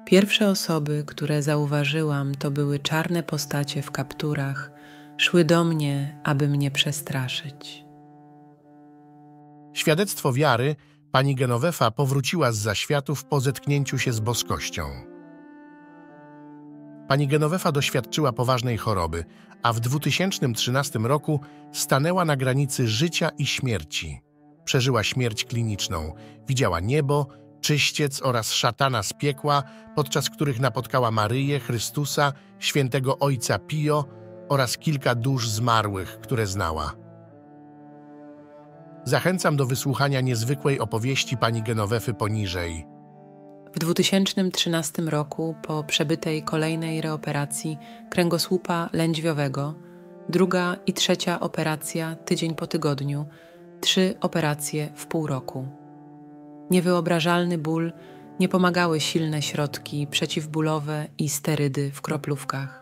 Pierwsze osoby, które zauważyłam, to były czarne postacie w kapturach, szły do mnie, aby mnie przestraszyć. Świadectwo wiary pani Genovefa powróciła z zaświatów po zetknięciu się z boskością. Pani Genovefa doświadczyła poważnej choroby, a w 2013 roku stanęła na granicy życia i śmierci. Przeżyła śmierć kliniczną, widziała niebo, czyściec oraz szatana z piekła, podczas których napotkała Maryję, Chrystusa, świętego Ojca Pio oraz kilka dusz zmarłych, które znała. Zachęcam do wysłuchania niezwykłej opowieści pani Genowefy poniżej. W 2013 roku, po przebytej kolejnej reoperacji kręgosłupa lędźwiowego, druga i trzecia operacja tydzień po tygodniu, 3 operacje w pół roku. Niewyobrażalny ból, nie pomagały silne środki przeciwbólowe i sterydy w kroplówkach.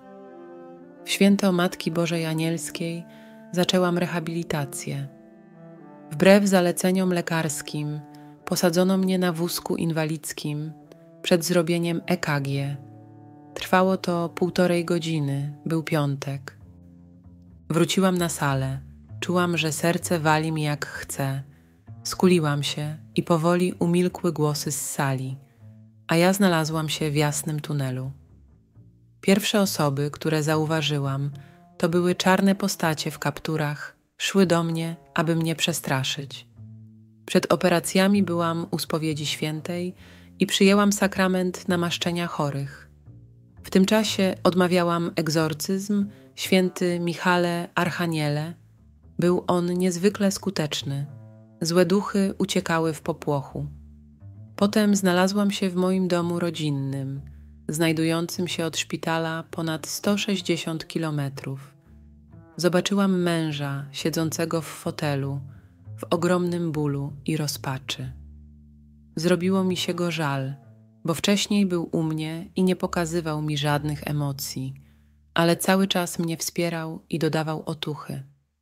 W święto Matki Bożej Anielskiej zaczęłam rehabilitację. Wbrew zaleceniom lekarskim posadzono mnie na wózku inwalidzkim przed zrobieniem EKG. Trwało to 1,5 godziny, był piątek. Wróciłam na salę, czułam, że serce wali mi jak chce. Skuliłam się i powoli umilkły głosy z sali, a ja znalazłam się w jasnym tunelu. Pierwsze osoby, które zauważyłam, to były czarne postacie w kapturach, szły do mnie, aby mnie przestraszyć. Przed operacjami byłam u spowiedzi świętej i przyjęłam sakrament namaszczenia chorych. W tym czasie odmawiałam egzorcyzm święty Michale Archaniele. Był on niezwykle skuteczny. Złe duchy uciekały w popłochu. Potem znalazłam się w moim domu rodzinnym, znajdującym się od szpitala ponad 160 kilometrów. Zobaczyłam męża siedzącego w fotelu, w ogromnym bólu i rozpaczy. Zrobiło mi się go żal, bo wcześniej był u mnie i nie pokazywał mi żadnych emocji, ale cały czas mnie wspierał i dodawał otuchy.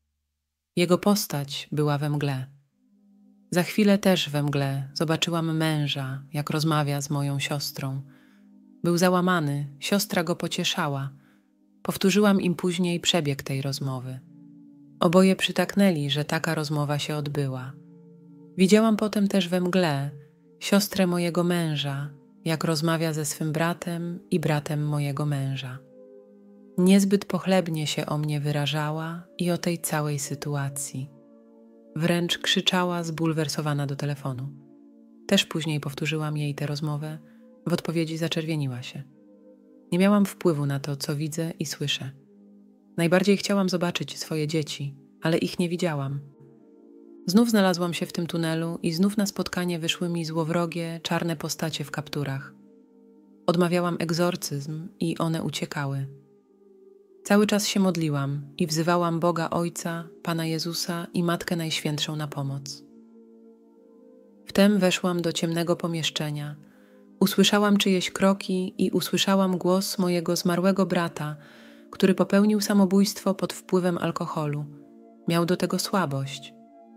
Jego postać była we mgle. Za chwilę też we mgle zobaczyłam męża, jak rozmawia z moją siostrą. Był załamany, siostra go pocieszała. Powtórzyłam im później przebieg tej rozmowy. Oboje przytaknęli, że taka rozmowa się odbyła. Widziałam potem też we mgle siostrę mojego męża, jak rozmawia ze swym bratem i bratem mojego męża. Niezbyt pochlebnie się o mnie wyrażała i o tej całej sytuacji. Wręcz krzyczała zbulwersowana do telefonu. Też później powtórzyłam jej tę rozmowę, w odpowiedzi zaczerwieniła się. Nie miałam wpływu na to, co widzę i słyszę. Najbardziej chciałam zobaczyć swoje dzieci, ale ich nie widziałam. Znów znalazłam się w tym tunelu i znów na spotkanie wyszły mi złowrogie, czarne postacie w kapturach. Odmawiałam egzorcyzm i one uciekały. Cały czas się modliłam i wzywałam Boga Ojca, Pana Jezusa i Matkę Najświętszą na pomoc. Wtem weszłam do ciemnego pomieszczenia. Usłyszałam czyjeś kroki i usłyszałam głos mojego zmarłego brata, który popełnił samobójstwo pod wpływem alkoholu. Miał do tego słabość.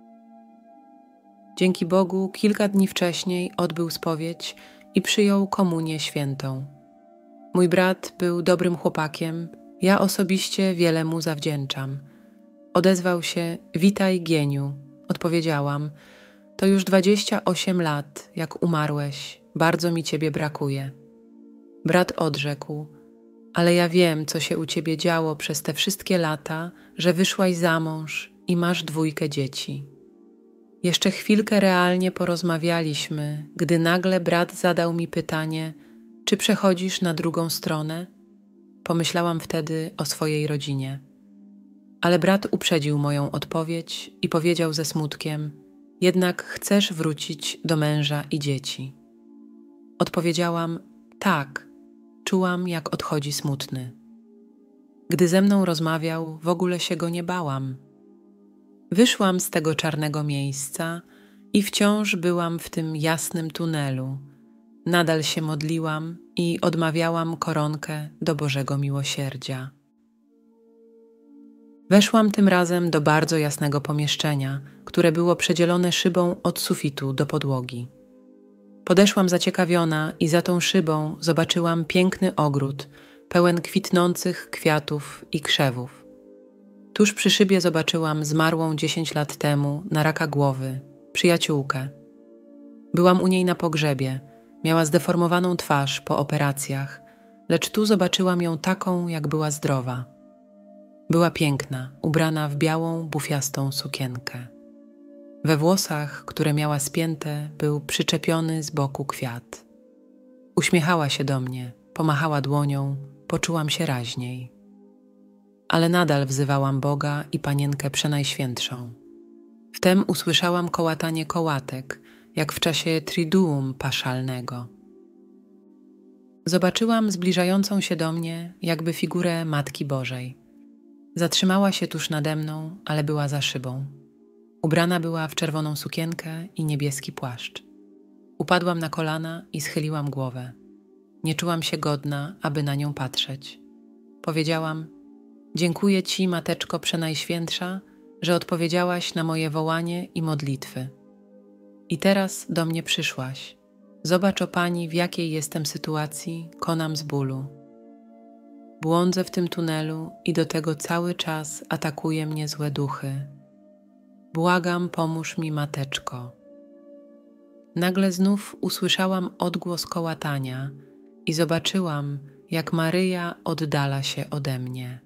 Dzięki Bogu kilka dni wcześniej odbył spowiedź i przyjął komunię świętą. Mój brat był dobrym chłopakiem, ja osobiście wiele mu zawdzięczam. Odezwał się: witaj, Gieniu. Odpowiedziałam: to już 28 lat, jak umarłeś, bardzo mi ciebie brakuje. Brat odrzekł: ale ja wiem, co się u ciebie działo przez te wszystkie lata, że wyszłaś za mąż i masz 2 dzieci. Jeszcze chwilkę realnie porozmawialiśmy, gdy nagle brat zadał mi pytanie: czy przechodzisz na drugą stronę? Pomyślałam wtedy o swojej rodzinie. Ale brat uprzedził moją odpowiedź i powiedział ze smutkiem: jednak chcesz wrócić do męża i dzieci. Odpowiedziałam: tak. Czułam, jak odchodzi smutny. Gdy ze mną rozmawiał, w ogóle się go nie bałam. Wyszłam z tego czarnego miejsca i wciąż byłam w tym jasnym tunelu. Nadal się modliłam i odmawiałam koronkę do Bożego Miłosierdzia. Weszłam tym razem do bardzo jasnego pomieszczenia, które było przedzielone szybą od sufitu do podłogi. Podeszłam zaciekawiona i za tą szybą zobaczyłam piękny ogród, pełen kwitnących kwiatów i krzewów. Tuż przy szybie zobaczyłam zmarłą 10 lat temu na raka głowy przyjaciółkę. Byłam u niej na pogrzebie, miała zdeformowaną twarz po operacjach, lecz tu zobaczyłam ją taką, jak była zdrowa. Była piękna, ubrana w białą, bufiastą sukienkę. We włosach, które miała spięte, był przyczepiony z boku kwiat. Uśmiechała się do mnie, pomachała dłonią, poczułam się raźniej. Ale nadal wzywałam Boga i Panienkę Przenajświętszą. Wtem usłyszałam kołatanie kołatek, jak w czasie triduum paszalnego. Zobaczyłam zbliżającą się do mnie jakby figurę Matki Bożej. Zatrzymała się tuż nade mną, ale była za szybą. Ubrana była w czerwoną sukienkę i niebieski płaszcz. Upadłam na kolana i schyliłam głowę. Nie czułam się godna, aby na nią patrzeć. Powiedziałam: dziękuję Ci, Mateczko Przenajświętsza, że odpowiedziałaś na moje wołanie i modlitwy. I teraz do mnie przyszłaś. Zobacz, o Pani, w jakiej jestem sytuacji, konam z bólu. Błądzę w tym tunelu i do tego cały czas atakuje mnie złe duchy. Błagam, pomóż mi, Mateczko. Nagle znów usłyszałam odgłos kołatania i zobaczyłam, jak Maryja oddala się ode mnie.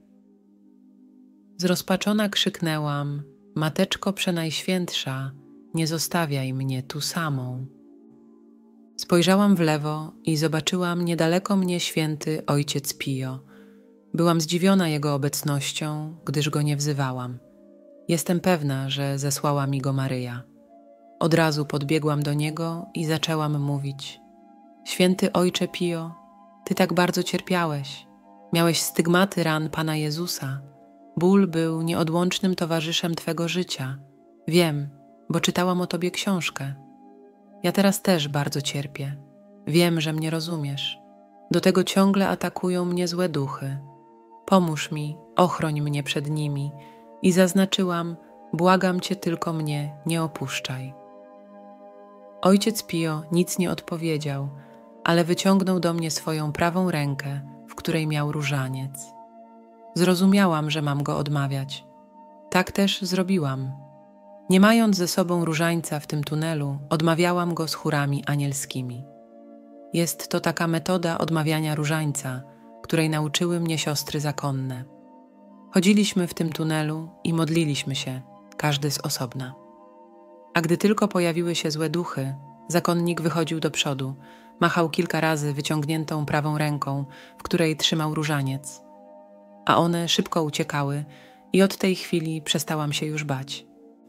Zrozpaczona krzyknęłam: Mateczko Przenajświętsza, nie zostawiaj mnie tu samą. Spojrzałam w lewo i zobaczyłam niedaleko mnie święty ojciec Pio. Byłam zdziwiona jego obecnością, gdyż go nie wzywałam. Jestem pewna, że zesłała mi go Maryja. Od razu podbiegłam do niego i zaczęłam mówić: Święty ojcze Pio, Ty tak bardzo cierpiałeś. Miałeś stygmaty ran Pana Jezusa. Ból był nieodłącznym towarzyszem Twego życia. Wiem, bo czytałam o Tobie książkę. Ja teraz też bardzo cierpię. Wiem, że mnie rozumiesz. Do tego ciągle atakują mnie złe duchy. Pomóż mi, ochroń mnie przed nimi. I zaznaczyłam: błagam Cię, tylko mnie nie opuszczaj. Ojciec Pio nic nie odpowiedział, ale wyciągnął do mnie swoją prawą rękę, w której miał różaniec. Zrozumiałam, że mam go odmawiać. Tak też zrobiłam. Nie mając ze sobą różańca w tym tunelu, odmawiałam go z chórami anielskimi. Jest to taka metoda odmawiania różańca, której nauczyły mnie siostry zakonne. Chodziliśmy w tym tunelu i modliliśmy się, każdy z osobna. A gdy tylko pojawiły się złe duchy, zakonnik wychodził do przodu, machał kilka razy wyciągniętą prawą ręką, w której trzymał różaniec. A one szybko uciekały i od tej chwili przestałam się już bać.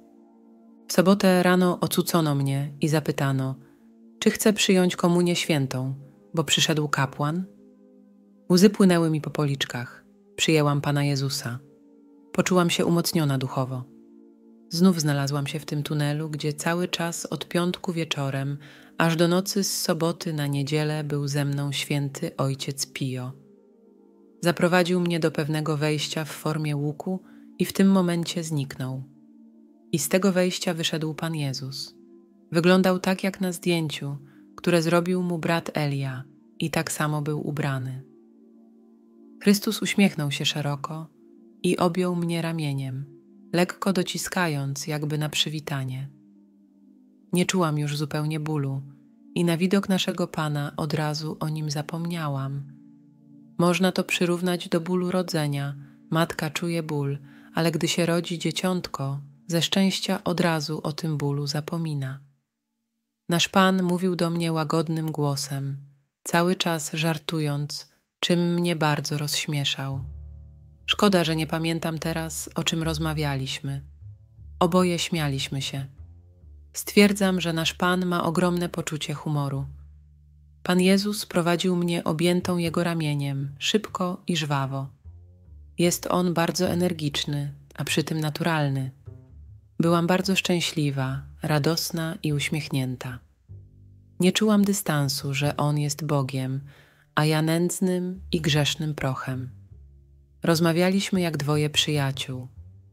W sobotę rano ocucono mnie i zapytano, czy chcę przyjąć komunię świętą, bo przyszedł kapłan. Łzy płynęły mi po policzkach. Przyjęłam Pana Jezusa. Poczułam się umocniona duchowo. Znów znalazłam się w tym tunelu, gdzie cały czas od piątku wieczorem, aż do nocy z soboty na niedzielę był ze mną święty ojciec Pio. Zaprowadził mnie do pewnego wejścia w formie łuku i w tym momencie zniknął. I z tego wejścia wyszedł Pan Jezus. Wyglądał tak jak na zdjęciu, które zrobił mu brat Elia, i tak samo był ubrany. Chrystus uśmiechnął się szeroko i objął mnie ramieniem, lekko dociskając jakby na przywitanie. Nie czułam już zupełnie bólu i na widok naszego Pana od razu o nim zapomniałam. Można to przyrównać do bólu rodzenia. Matka czuje ból, ale gdy się rodzi dzieciątko, ze szczęścia od razu o tym bólu zapomina. Nasz Pan mówił do mnie łagodnym głosem, cały czas żartując, czym mnie bardzo rozśmieszał. Szkoda, że nie pamiętam teraz, o czym rozmawialiśmy. Oboje śmialiśmy się. Stwierdzam, że nasz Pan ma ogromne poczucie humoru. Pan Jezus prowadził mnie objętą Jego ramieniem, szybko i żwawo. Jest On bardzo energiczny, a przy tym naturalny. Byłam bardzo szczęśliwa, radosna i uśmiechnięta. Nie czułam dystansu, że On jest Bogiem, a ja nędznym i grzesznym prochem. Rozmawialiśmy jak dwoje przyjaciół.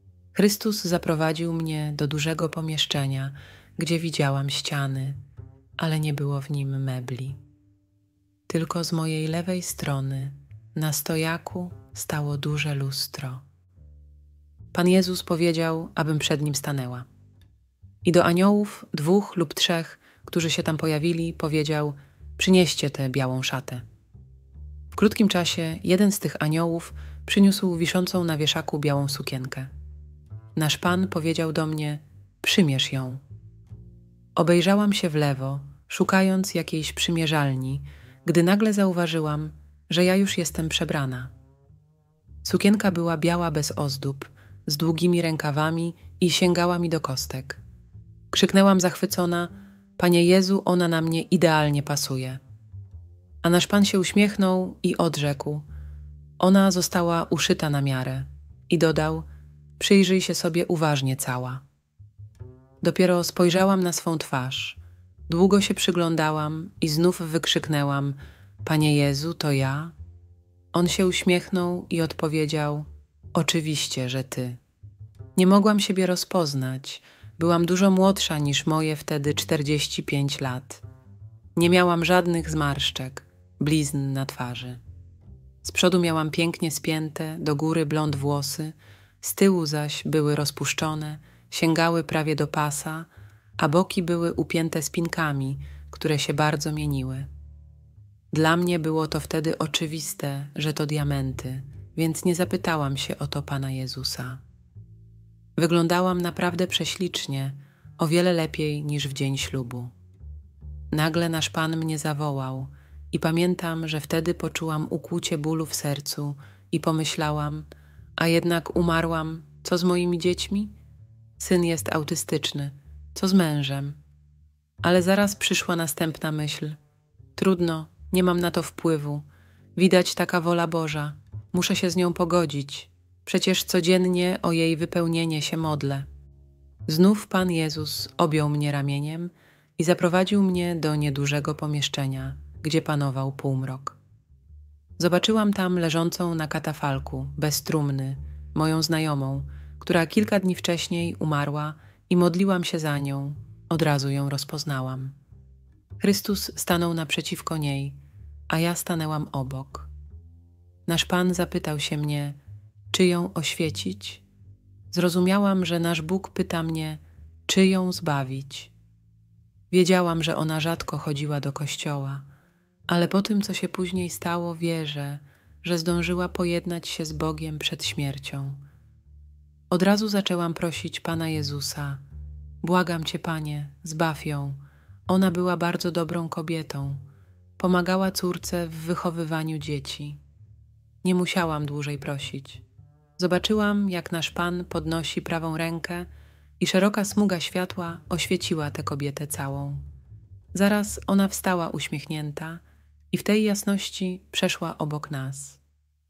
Chrystus zaprowadził mnie do dużego pomieszczenia, gdzie widziałam ściany. ale nie było w nim mebli. Tylko z mojej lewej strony na stojaku stało duże lustro. Pan Jezus powiedział, abym przed nim stanęła. I do aniołów, 2 lub 3, którzy się tam pojawili, powiedział: przynieście tę białą szatę. W krótkim czasie jeden z tych aniołów przyniósł wiszącą na wieszaku białą sukienkę. Nasz Pan powiedział do mnie: przymierz ją. Obejrzałam się w lewo, szukając jakiejś przymierzalni, gdy nagle zauważyłam, że ja już jestem przebrana. Sukienka była biała bez ozdób, z długimi rękawami i sięgała mi do kostek. Krzyknęłam zachwycona: Panie Jezu, ona na mnie idealnie pasuje. A nasz Pan się uśmiechnął i odrzekł: ona została uszyta na miarę. I dodał: przyjrzyj się sobie uważnie cała. Dopiero spojrzałam na swą twarz. Długo się przyglądałam i znów wykrzyknęłam: Panie Jezu, to ja? On się uśmiechnął i odpowiedział: oczywiście, że ty. Nie mogłam siebie rozpoznać. Byłam dużo młodsza niż moje wtedy 45 lat. Nie miałam żadnych zmarszczek, blizn na twarzy. Z przodu miałam pięknie spięte, do góry blond włosy, z tyłu zaś były rozpuszczone, sięgały prawie do pasa, a boki były upięte spinkami, które się bardzo mieniły. Dla mnie było to wtedy oczywiste, że to diamenty, więc nie zapytałam się o to Pana Jezusa. Wyglądałam naprawdę prześlicznie, o wiele lepiej niż w dzień ślubu. Nagle nasz Pan mnie zawołał i pamiętam, że wtedy poczułam ukłucie bólu w sercu i pomyślałam: a jednak umarłam, co z moimi dziećmi? Syn jest autystyczny, co z mężem? Ale zaraz przyszła następna myśl: trudno, nie mam na to wpływu. Widać taka wola Boża, muszę się z nią pogodzić. Przecież codziennie o jej wypełnienie się modlę. Znów Pan Jezus objął mnie ramieniem i zaprowadził mnie do niedużego pomieszczenia, gdzie panował półmrok. Zobaczyłam tam leżącą na katafalku, bez trumny, moją znajomą, która kilka dni wcześniej umarła, i modliłam się za nią. Od razu ją rozpoznałam. Chrystus stanął naprzeciwko niej, a ja stanęłam obok. Nasz Pan zapytał się mnie, czy ją oświecić. Zrozumiałam, że nasz Bóg pyta mnie, czy ją zbawić. Wiedziałam, że ona rzadko chodziła do kościoła, ale po tym, co się później stało, wierzę, że zdążyła pojednać się z Bogiem przed śmiercią. Od razu zaczęłam prosić Pana Jezusa: błagam Cię, Panie, zbaw ją. Ona była bardzo dobrą kobietą. Pomagała córce w wychowywaniu dzieci. Nie musiałam dłużej prosić. Zobaczyłam, jak nasz Pan podnosi prawą rękę i szeroka smuga światła oświeciła tę kobietę całą. Zaraz ona wstała uśmiechnięta i w tej jasności przeszła obok nas.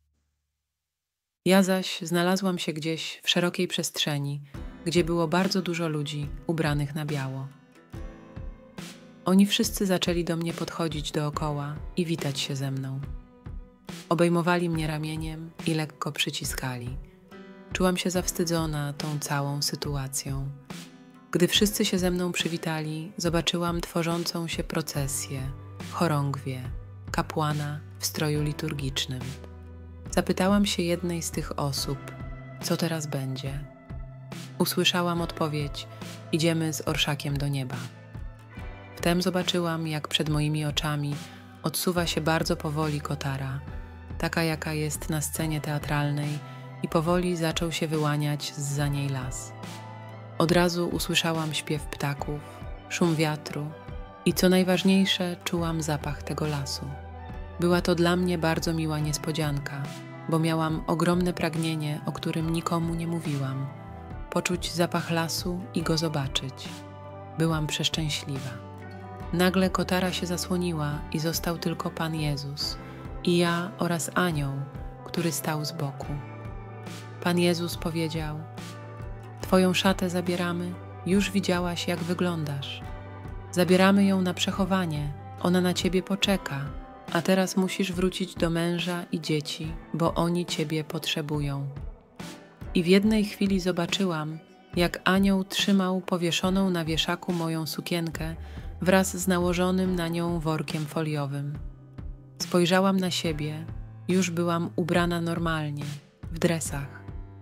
Ja zaś znalazłam się gdzieś w szerokiej przestrzeni, gdzie było bardzo dużo ludzi ubranych na biało. Oni wszyscy zaczęli do mnie podchodzić dookoła i witać się ze mną. Obejmowali mnie ramieniem i lekko przyciskali. Czułam się zawstydzona tą całą sytuacją. Gdy wszyscy się ze mną przywitali, zobaczyłam tworzącą się procesję, chorągwię, kapłana w stroju liturgicznym. Zapytałam się jednej z tych osób, co teraz będzie. Usłyszałam odpowiedź: idziemy z orszakiem do nieba. Wtem zobaczyłam, jak przed moimi oczami odsuwa się bardzo powoli kotara, taka jaka jest na scenie teatralnej, i powoli zaczął się wyłaniać zza niej las. Od razu usłyszałam śpiew ptaków, szum wiatru i co najważniejsze, czułam zapach tego lasu. Była to dla mnie bardzo miła niespodzianka, bo miałam ogromne pragnienie, o którym nikomu nie mówiłam. Poczuć zapach lasu i go zobaczyć. Byłam przeszczęśliwa. Nagle kotara się zasłoniła i został tylko Pan Jezus i ja oraz anioł, który stał z boku. Pan Jezus powiedział: Twoją szatę zabieramy, już widziałaś, jak wyglądasz. Zabieramy ją na przechowanie, ona na Ciebie poczeka, a teraz musisz wrócić do męża i dzieci, bo oni Ciebie potrzebują. I w jednej chwili zobaczyłam, jak anioł trzymał powieszoną na wieszaku moją sukienkę wraz z nałożonym na nią workiem foliowym. Spojrzałam na siebie, już byłam ubrana normalnie, w dresach.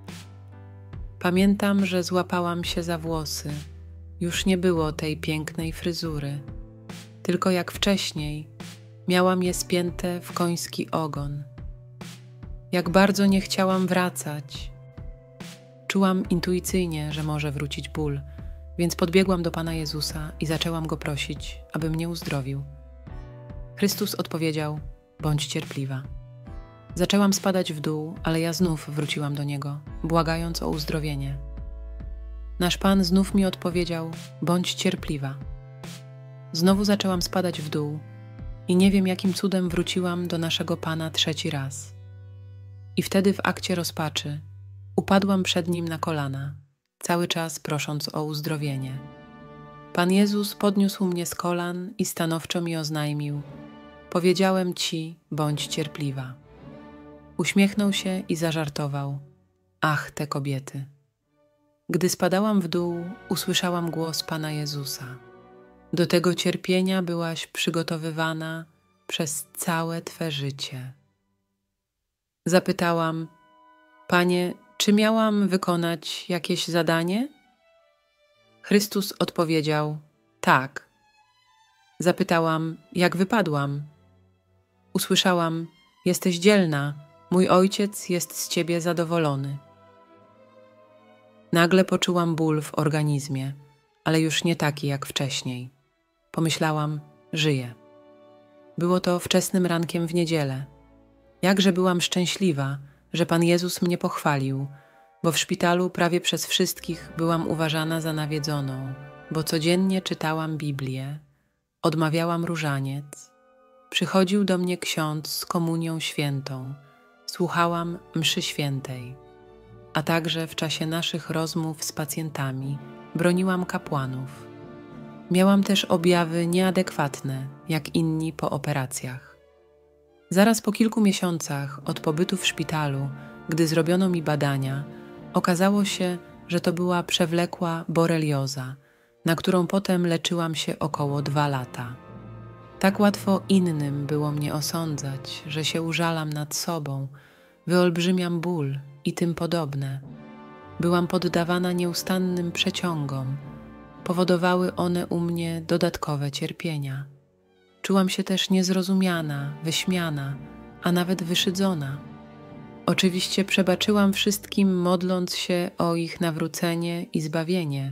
Pamiętam, że złapałam się za włosy. Już nie było tej pięknej fryzury, tylko jak wcześniej miałam je spięte w koński ogon. Jak bardzo nie chciałam wracać. Czułam intuicyjnie, że może wrócić ból, więc podbiegłam do Pana Jezusa i zaczęłam Go prosić, aby mnie uzdrowił. Chrystus odpowiedział: bądź cierpliwa. Zaczęłam spadać w dół, ale ja znów wróciłam do Niego, błagając o uzdrowienie. Nasz Pan znów mi odpowiedział: bądź cierpliwa. Znowu zaczęłam spadać w dół i nie wiem, jakim cudem wróciłam do naszego Pana trzeci raz. I wtedy w akcie rozpaczy upadłam przed Nim na kolana, cały czas prosząc o uzdrowienie. Pan Jezus podniósł mnie z kolan i stanowczo mi oznajmił: powiedziałem Ci, bądź cierpliwa. Uśmiechnął się i zażartował: ach, te kobiety. Gdy spadałam w dół, usłyszałam głos Pana Jezusa: do tego cierpienia byłaś przygotowywana przez całe Twe życie. Zapytałam: Panie, czy miałam wykonać jakieś zadanie? Chrystus odpowiedział: tak. Zapytałam: jak wypadłam? Usłyszałam: jesteś dzielna, mój Ojciec jest z Ciebie zadowolony. Nagle poczułam ból w organizmie, ale już nie taki jak wcześniej. Pomyślałam: żyję. Było to wczesnym rankiem w niedzielę. Jakże byłam szczęśliwa, że Pan Jezus mnie pochwalił, bo w szpitalu prawie przez wszystkich byłam uważana za nawiedzoną, bo codziennie czytałam Biblię, odmawiałam różaniec, przychodził do mnie ksiądz z komunią świętą, słuchałam mszy świętej, a także w czasie naszych rozmów z pacjentami broniłam kapłanów. Miałam też objawy nieadekwatne, jak inni po operacjach. Zaraz po kilku miesiącach od pobytu w szpitalu, gdy zrobiono mi badania, okazało się, że to była przewlekła borelioza, na którą potem leczyłam się około 2 lata. Tak łatwo innym było mnie osądzać, że się użalam nad sobą, wyolbrzymiam ból i tym podobne. Byłam poddawana nieustannym przeciągom. Powodowały one u mnie dodatkowe cierpienia. Czułam się też niezrozumiana, wyśmiana, a nawet wyszydzona. Oczywiście przebaczyłam wszystkim, modląc się o ich nawrócenie i zbawienie.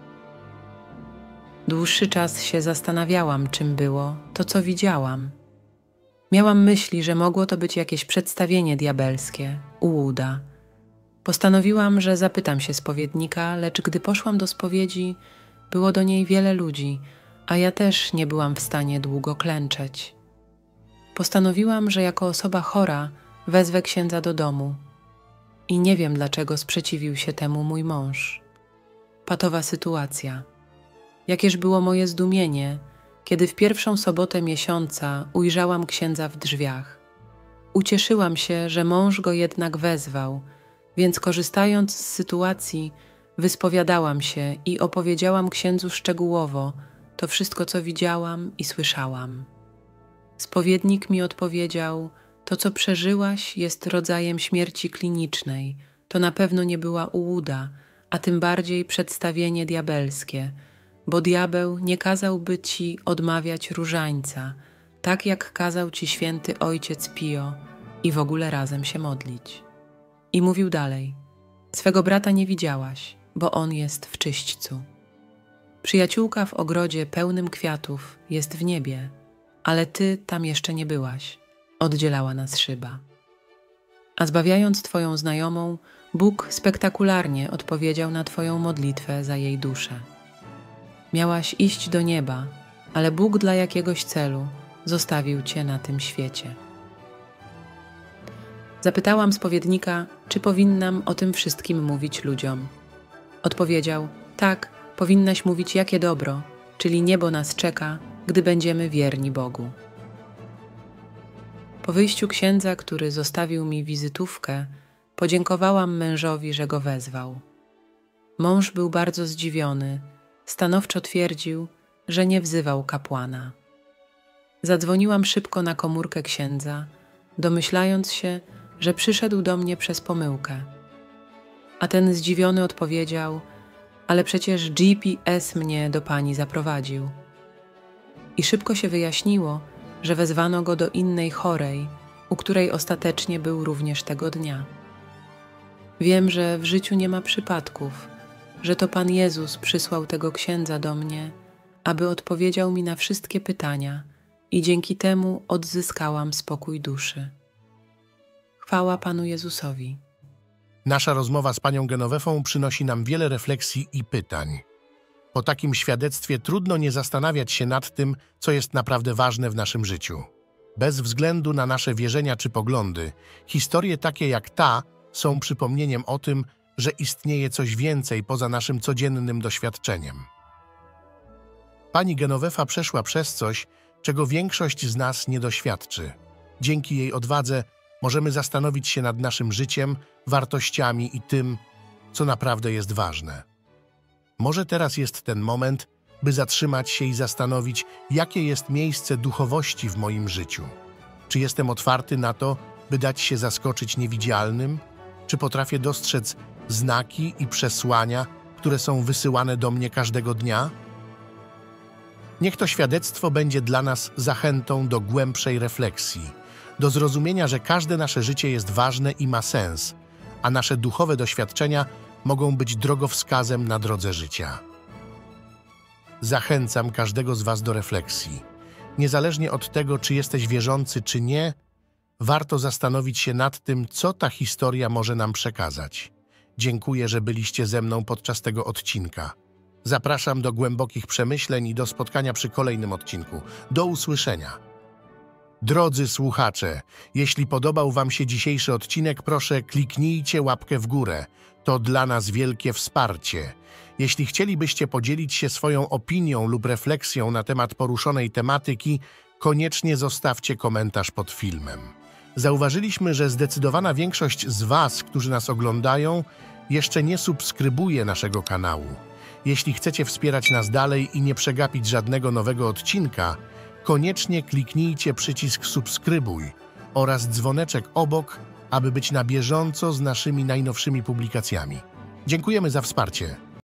Dłuższy czas się zastanawiałam, czym było to, co widziałam. Miałam myśli, że mogło to być jakieś przedstawienie diabelskie, ułuda. Postanowiłam, że zapytam się spowiednika, lecz gdy poszłam do spowiedzi, było do niej wiele ludzi, a ja też nie byłam w stanie długo klęczeć. Postanowiłam, że jako osoba chora wezwę księdza do domu. I nie wiem, dlaczego sprzeciwił się temu mój mąż. Patowa sytuacja. Jakież było moje zdumienie, kiedy w pierwszą sobotę miesiąca ujrzałam księdza w drzwiach. Ucieszyłam się, że mąż go jednak wezwał, więc korzystając z sytuacji, wyspowiadałam się i opowiedziałam księdzu szczegółowo to wszystko, co widziałam i słyszałam. Spowiednik mi odpowiedział: to, co przeżyłaś, jest rodzajem śmierci klinicznej. To na pewno nie była ułuda, a tym bardziej przedstawienie diabelskie, bo diabeł nie kazałby ci odmawiać różańca, tak jak kazał ci święty ojciec Pio i w ogóle razem się modlić. I mówił dalej: swego brata nie widziałaś, bo on jest w czyśćcu. Przyjaciółka w ogrodzie pełnym kwiatów jest w niebie, ale ty tam jeszcze nie byłaś. Oddzielała nas szyba. A zbawiając twoją znajomą, Bóg spektakularnie odpowiedział na twoją modlitwę za jej duszę. Miałaś iść do nieba, ale Bóg dla jakiegoś celu zostawił cię na tym świecie. Zapytałam spowiednika, czy powinnam o tym wszystkim mówić ludziom. Odpowiedział: tak, powinnaś mówić, jakie dobro, czyli niebo nas czeka, gdy będziemy wierni Bogu. Po wyjściu księdza, który zostawił mi wizytówkę, podziękowałam mężowi, że go wezwał. Mąż był bardzo zdziwiony, stanowczo twierdził, że nie wzywał kapłana. Zadzwoniłam szybko na komórkę księdza, domyślając się, że przyszedł do mnie przez pomyłkę. A ten zdziwiony odpowiedział: ale przecież GPS mnie do pani zaprowadził. I szybko się wyjaśniło, że wezwano go do innej chorej, u której ostatecznie był również tego dnia. Wiem, że w życiu nie ma przypadków, że to Pan Jezus przysłał tego księdza do mnie, aby odpowiedział mi na wszystkie pytania i dzięki temu odzyskałam spokój duszy. Chwała Panu Jezusowi. Nasza rozmowa z panią Genowefą przynosi nam wiele refleksji i pytań. Po takim świadectwie trudno nie zastanawiać się nad tym, co jest naprawdę ważne w naszym życiu. Bez względu na nasze wierzenia czy poglądy, historie takie jak ta są przypomnieniem o tym, że istnieje coś więcej poza naszym codziennym doświadczeniem. Pani Genowefa przeszła przez coś, czego większość z nas nie doświadczy. Dzięki jej odwadze możemy zastanowić się nad naszym życiem, wartościami i tym, co naprawdę jest ważne. Może teraz jest ten moment, by zatrzymać się i zastanowić, jakie jest miejsce duchowości w moim życiu. Czy jestem otwarty na to, by dać się zaskoczyć niewidzialnym? Czy potrafię dostrzec znaki i przesłania, które są wysyłane do mnie każdego dnia? Niech to świadectwo będzie dla nas zachętą do głębszej refleksji, do zrozumienia, że każde nasze życie jest ważne i ma sens, a nasze duchowe doświadczenia mogą być drogowskazem na drodze życia. Zachęcam każdego z Was do refleksji. Niezależnie od tego, czy jesteś wierzący, czy nie, warto zastanowić się nad tym, co ta historia może nam przekazać. Dziękuję, że byliście ze mną podczas tego odcinka. Zapraszam do głębokich przemyśleń i do spotkania przy kolejnym odcinku. Do usłyszenia. Drodzy słuchacze, jeśli podobał Wam się dzisiejszy odcinek, proszę kliknijcie łapkę w górę. To dla nas wielkie wsparcie. Jeśli chcielibyście podzielić się swoją opinią lub refleksją na temat poruszonej tematyki, koniecznie zostawcie komentarz pod filmem. Zauważyliśmy, że zdecydowana większość z Was, którzy nas oglądają, jeszcze nie subskrybuje naszego kanału. Jeśli chcecie wspierać nas dalej i nie przegapić żadnego nowego odcinka, koniecznie kliknijcie przycisk subskrybuj oraz dzwoneczek obok, aby być na bieżąco z naszymi najnowszymi publikacjami. Dziękujemy za wsparcie.